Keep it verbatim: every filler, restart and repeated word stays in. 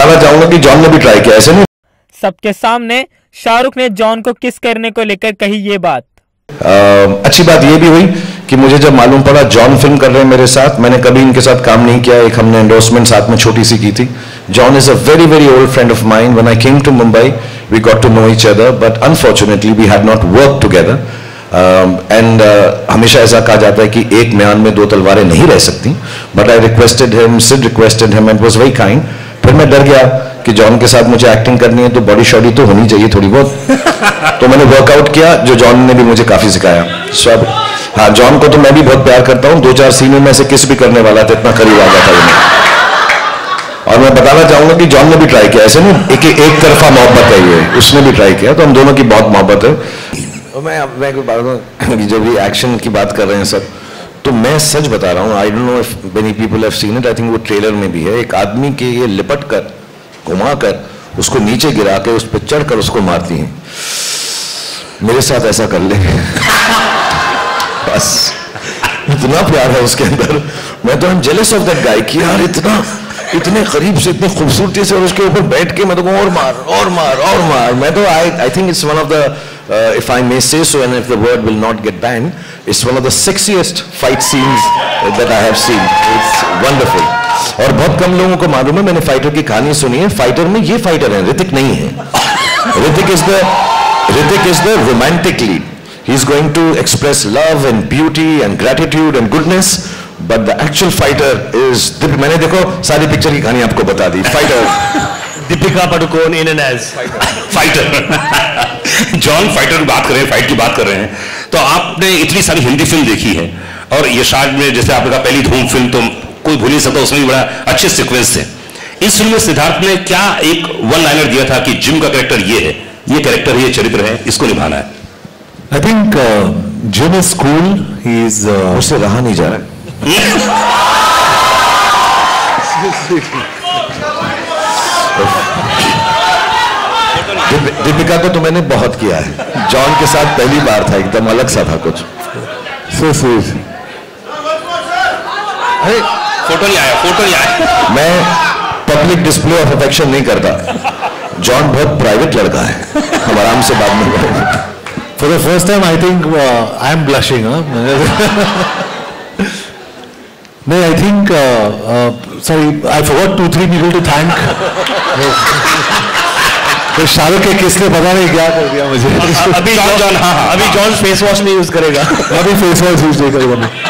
बताना चाहूंगा कि जॉन ने भी ट्राई किया, ऐसे नहीं। सबके सामने शाहरुख ने जॉन को किस करने को लेकर कही ये बात। uh, अच्छी बात ये भी हुई कि मुझे जब मालूम पड़ा जॉन फिल्म कर रहे हैं मेरे साथ, मैंने कभी इनके साथ काम नहीं किया, एक हमने एंडोर्समेंट साथ में छोटी सी की थी। John is a very very old friend of mine. When I came to Mumbai we got to know each other, but unfortunately we had not work together. And हमेशा ऐसा कहा जाता है कि एक म्यान में दो तलवारें नहीं रह सकती, but I requested him, Sid requested him and was very kind. फिर मैं डर गया कि जॉन के साथ मुझे एक्टिंग करनी है तो बॉडी शॉडी तो होनी चाहिए थोड़ी बहुत, तो मैंने वर्कआउट किया, जो जॉन ने भी मुझे काफी सिखाया। सब हाँ, जॉन को तो मैं भी बहुत प्यार करता हूँ, दो चार सीनों में से किस भी करने वाला था, इतना करीब आ गया था उन्हें। और मैं बताना चाहूंगा कि जॉन ने भी ट्राई किया, ऐसे नहीं एक एक तरफा मोहब्बत है ये, उसने भी ट्राई किया, तो हम दोनों की बहुत मोहब्बत है। मैं मैं कोई बात जो भी एक्शन की बात कर रहे हैं सब, तो मैं सच बता रहा हूँ, I don't know if many people have seen it, I think वो ट्रेलर में भी है, एक आदमी के ये लिपट कर घुमा कर उसको नीचे गिरा के उस पर चढ़ कर उसको मारती हैं। मेरे साथ ऐसा कर ले बस, इतना प्यार है उसके अंदर। मैं तो I am jealous of that guy कि यार इतना इतने करीब से इतनी खूबसूरती से, और उसके ऊपर बैठ के मैं तो और मार और मार और मार। मैं तो I I think it's one of the, if I may say so and if the word will not get banned, it's one of the sexiest fight scenes that I have seen. It's wonderful. और बहुत कम लोगों को मालूम है, मैंने fighter की कहानी सुनी है, फाइटर में ये फाइटर है, ऋतिक नहीं है। Hrithik is the Hrithik is the romantic lead. He is going to express love and beauty and gratitude and goodness, but the actual fighter is, मैंने देखो सारी पिक्चर की कहानी आपको बता दी। Fighter Deepika Padukone in an edge fighter. John fighter की बात कर रहे हैं, फाइट की बात कर रहे हैं, तो आपने इतनी सारी हिंदी फिल्म देखी है, और यशाद में जैसे आपने कहा पहली धूम फिल्म तो कोई भूल नहीं सकता, उसमें भी बड़ा अच्छे सीक्वेंस थे। इस फिल्म में सिद्धार्थ ने क्या एक वन लाइनर दिया था कि जिम का कैरेक्टर ये है, ये कैरेक्टर है, ये चरित्र है, इसको निभाना है। I think Jim is cool, he is, उससे रहा नहीं जा रहा। दीपिका को तो मैंने बहुत किया है, जॉन के साथ पहली बार था, एकदम अलग सा था कुछ। So sweet. अरे फोटो नहीं आया, फोटो नहीं आया। मैं पब्लिक डिस्प्ले ऑफ अफेक्शन नहीं करता, जॉन बहुत प्राइवेट लड़का है, हम आराम से बात नहीं करेंगे। For the first time I think I am blushing. नहीं, I think sorry I forgot two three people to thank. तो शाहरुख के किसने पता नहीं क्या कर दिया मुझे। अभी जॉन, हाँ हाँ, अभी जॉन फेस वॉश नहीं यूज करेगा, अभी फेस वॉश यूज नहीं करेगा मैं।